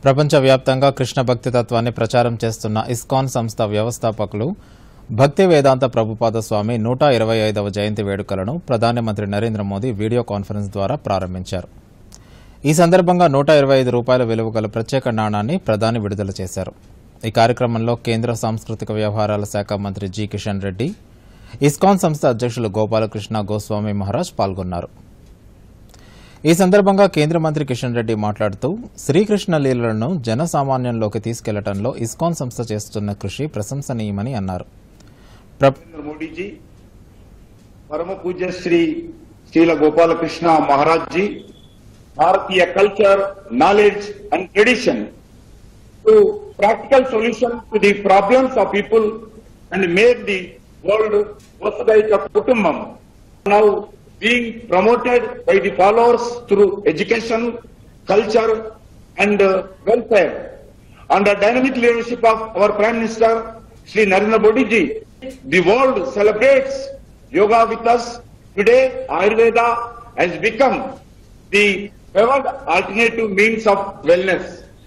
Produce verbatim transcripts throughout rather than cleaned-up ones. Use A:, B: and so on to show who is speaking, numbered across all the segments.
A: ప్రపంచవ్యాప్తంగా కృష్ణ భక్తి తత్వాన్ని ప్రచారం చేస్తున్న ఇస్కాన్ సంస్థ వ్యవస్థాపకులు భక్తి వేదాంత ప్రభుపాద స్వామి నూట ఇరవై ఐదవ జయంతి వేడుకలను ప్రధానమంత్రి నరేంద్ర మోదీ వీడియో కాన్ఫరెన్స్ ద్వారా ప్రారంభించారు. ఈ సందర్భంగా నూట ఇరవై ఐదు రూపాయల విలువ గల ప్రత్యేక నాణాన్ని ప్రధాని విడుదల చేశారు. ఈ కార్యక్రమంలో కేంద్ర సాంస్కృతిక వ్యవహారాల శాఖ మంత్రి జి కిషన్ రెడ్డి, ఇస్కాన్ సంస్థ అధ్యక్షులు గోపాలకృష్ణ గోస్వామి మహారాజ్ పాల్గొన్నారు. ఈ సందర్భంగా కేంద్ర మంత్రి కిషన్ రెడ్డి మాట్లాడుతూ శ్రీకృష్ణ లీలలను జనసామాన్యంలోకి తీసుకెళ్లడంలో ఇస్కాన్ సంస్థ చేస్తున్న కృషి ప్రశంసనీయమని అన్నారు.
B: मोदी जी, परम पूज्य श्री श्रील गोपाल कृष्ण महाराज जी, भारतीय culture, knowledge and tradition to practical solution to the problems of people and make the world Vasudhaiva Kutumbam, now being promoted by the followers through education, culture and uh, welfare. Under dynamic leadership of our Prime Minister Shri Narendra Modi ji, the world celebrates yoga with us. Today, Ayurveda has become the favored alternative means of wellness.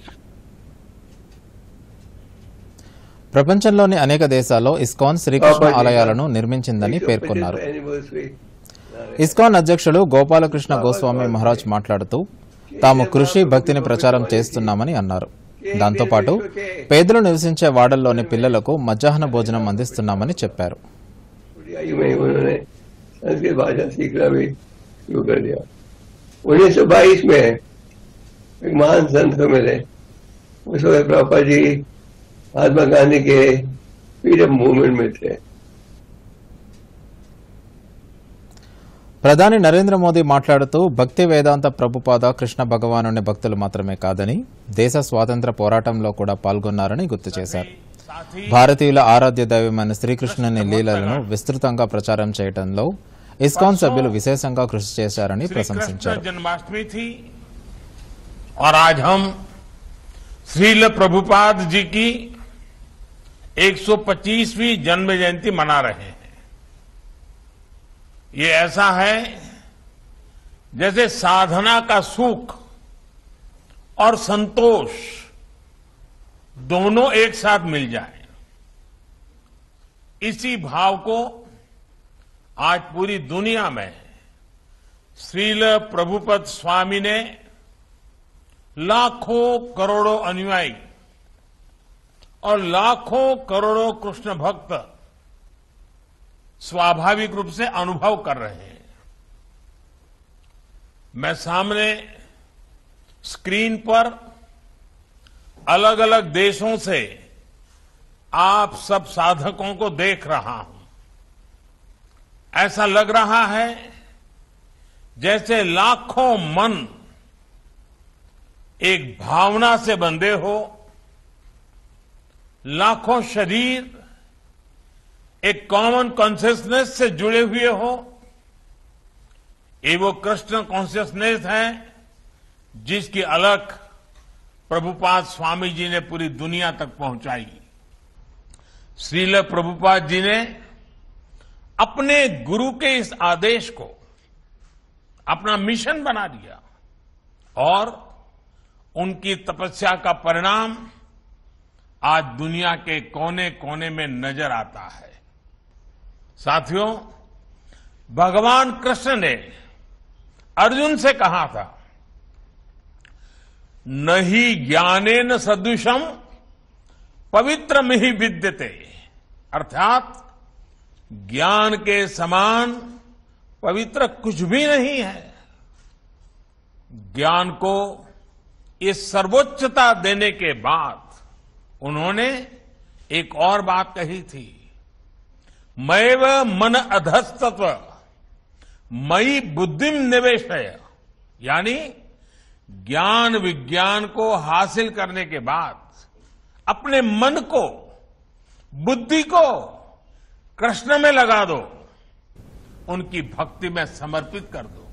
A: ప్రపంచంలోని అనేక దేశాల్లో ISKCON Srikrishna ఆలయాలను నిర్మించిందని పేర్కొన్నారు. ISKCON అధ్యక్షులు గోపాలకృష్ణ గోస్వామి మహారాజ్ మాట్లాడుతూ తాము కృషి భక్తిని ప్రచారం చేస్తున్నామని అన్నారు. దాంతోపాటు పేదలు నివసించే వాడల్లోని పిల్లలకు మధ్యాహ్న భోజనం అందిస్తున్నామని చెప్పారు.
C: महात्मा गांधी के फ्रीडम मूवमेंट में थे.
A: ప్రధాని నరేంద్ర మోదీ మాట్లాడుతూ భక్తి వేదాంత ప్రభుపాద కృష్ణ భగవానుని భక్తులు మాత్రమే కాదని దేశ స్వాతంత్ర పోరాటంలో కూడా పాల్గొన్నారని గుర్తు చేశారు. భారతీయుల ఆరాధ్య దైవమైన శ్రీకృష్ణుని లీలలను విస్తృతంగా ప్రచారం చేయడంలో ఇస్కాన్ సభ్యులు విశేషంగా కృషి చేశారని ప్రశంసించారు.
D: श्रील प्रभुपाद जी की एक सौ पच्चीसवीं जन्म जयंती मना रहे हैं. ये ऐसा है जैसे साधना का सुख और संतोष दोनों एक साथ मिल जाए. इसी भाव को आज पूरी दुनिया में श्रील प्रभुपद स्वामी ने लाखों करोड़ों अनुयायी और लाखों करोड़ों कृष्ण भक्त स्वाभाविक रूप से अनुभव कर रहे हैं. मैं सामने स्क्रीन पर अलग अलग देशों से आप सब साधकों को देख रहा हूं. ऐसा लग रहा है जैसे लाखों मन एक भावना से बंधे हो, लाखों शरीर एक कॉमन कॉन्शियसनेस से जुड़े हुए हो. ये वो कृष्ण कॉन्शियसनेस है जिसकी अलख प्रभुपाद स्वामी जी ने पूरी दुनिया तक पहुंचाई. श्रील प्रभुपाद जी ने अपने गुरु के इस आदेश को अपना मिशन बना दिया और उनकी तपस्या का परिणाम आज दुनिया के कोने कोने में नजर आता है. साथियों, भगवान कृष्ण ने अर्जुन से कहा था, नहीं ज्ञानेन सदृशम पवित्रमिहि विद्यते, अर्थात ज्ञान के समान पवित्र कुछ भी नहीं है. ज्ञान को ये सर्वोच्चता देने के बाद उन्होंने एक और बात कही थी, मैव मन अधस्तत्व मई बुद्धिम निवेशय, यानी ज्ञान विज्ञान को हासिल करने के बाद अपने मन को, बुद्धि को कृष्ण में लगा दो, उनकी भक्ति में समर्पित कर दो.